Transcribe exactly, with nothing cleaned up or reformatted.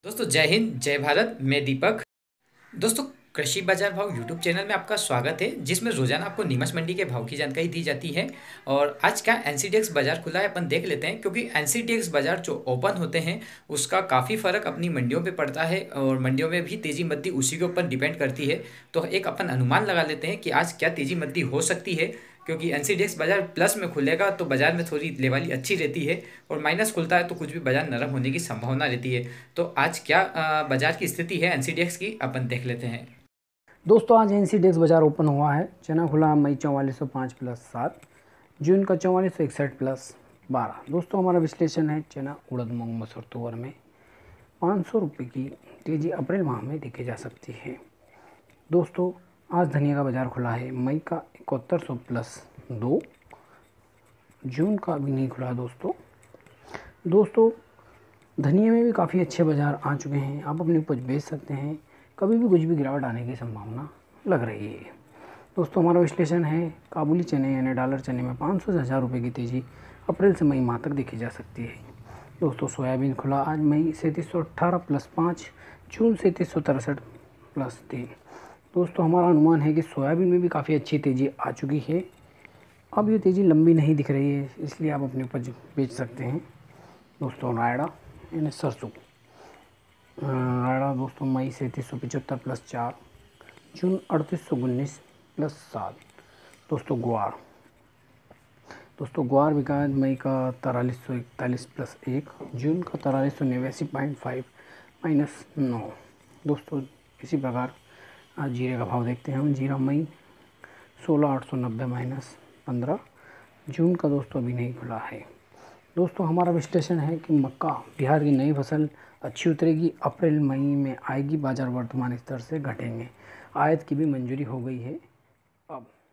दोस्तों जय हिंद जय भारत। मैं दीपक। दोस्तों कृषि बाजार भाव यूट्यूब चैनल में आपका स्वागत है, जिसमें रोजाना आपको नीमच मंडी के भाव की जानकारी दी जाती है। और आज क्या एनसीडीएक्स बाजार खुला है अपन देख लेते हैं, क्योंकि एनसीडीएक्स बाजार जो ओपन होते हैं उसका काफ़ी फ़र्क अपनी मंडियों पे पड़ता है और मंडियों में भी तेज़ी मंदी उसी के ऊपर डिपेंड करती है। तो एक अपन अनुमान लगा लेते हैं कि आज क्या तेज़ी मंदी हो सकती है, क्योंकि एनसीडीएक्स बाजार प्लस में खुलेगा तो बाजार में थोड़ी लेवाली अच्छी रहती है, और माइनस खुलता है तो कुछ भी बाजार नरम होने की संभावना रहती है। तो आज क्या अ, बाजार की स्थिति है एनसीडीएक्स की, अपन देख लेते हैं। दोस्तों आज एनसीडीएक्स बाजार ओपन हुआ है। चना खुला मई चौवालीस सौ पाँच प्लस सात, जून का चौवालीस सौ इकसठ प्लस बारह। दोस्तों हमारा विश्लेषण है चना उड़द मूंग मसूर तुअर में पाँच सौ रुपये की तेज़ी अप्रैल माह में देखी जा सकती है। दोस्तों आज धनिया का बाज़ार खुला है मई का इकहत्तर सौ प्लस दो, जून का अभी नहीं खुला। दोस्तों दोस्तों धनिया में भी काफ़ी अच्छे बाज़ार आ चुके हैं, आप अपनी उपज बेच सकते हैं। कभी भी कुछ भी गिरावट आने की संभावना लग रही है। दोस्तों हमारा विश्लेषण है काबुली चने यानी डॉलर चने में पाँच सौ से हज़ार रुपये की तेज़ी अप्रैल से मई माह तक देखी जा सकती है। दोस्तों सोयाबीन खुला आज मई सैंतीस सौ अट्ठारह प्लस पाँच, जून सैंतीस सौ तिरसठ प्लस तीन। दोस्तों हमारा अनुमान है कि सोयाबीन में भी काफ़ी अच्छी तेज़ी आ चुकी है। अब ये तेज़ी लंबी नहीं दिख रही है, इसलिए आप अपनी उपज बेच सकते हैं। दोस्तों रायड़ा यानी सरसों रायड़ा दोस्तों मई सैंतीस सौ पचहत्तर प्लस चार, जून अड़तीस सौ उन्नीस प्लस सात। दोस्तों ग्वार दोस्तों ग्वार बिका है मई का तिरालीस सौ इकतालीस प्लस एक, जून का तिरालीस सौ नवासी पॉइंट फाइव माइनस नौ। दोस्तों इसी प्रकार आज जीरे का भाव देखते हैं हम। जीरा मई सोलह आठ सौ नब्बे माइनस पंद्रह, जून का दोस्तों अभी नहीं खुला है। दोस्तों हमारा विश्लेषण है कि मक्का बिहार की नई फसल अच्छी उतरेगी, अप्रैल मई में आएगी, बाजार वर्तमान स्तर से घटेंगे। आयात की भी मंजूरी हो गई है अब।